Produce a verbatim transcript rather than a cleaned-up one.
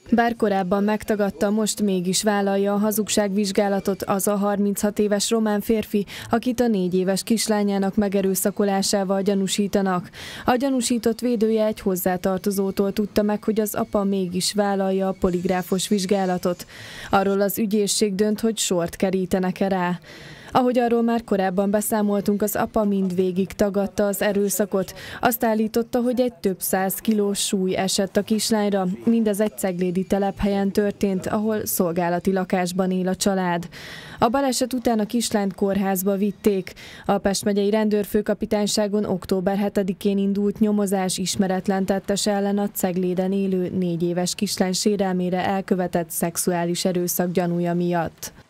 Bár korábban megtagadta, most mégis vállalja a hazugságvizsgálatot az a harminchat éves román férfi, akit a négy éves kislányának megerőszakolásával gyanúsítanak. A gyanúsított védője egy hozzátartozótól tudta meg, hogy az apa mégis vállalja a poligráfos vizsgálatot. Arról az ügyészség dönt, hogy sort kerítenek-e rá. Ahogy arról már korábban beszámoltunk, az apa mindvégig tagadta az erőszakot. Azt állította, hogy egy több száz kilós súly esett a kislányra. Mindez egy ceglédi telephelyen történt, ahol szolgálati lakásban él a család. A baleset után a kislányt kórházba vitték. A Pest megyei rendőrfőkapitányságon október hetedikén indult nyomozás ismeretlen tettes ellen a Cegléden élő négy éves kislány sérelmére elkövetett szexuális erőszak gyanúja miatt.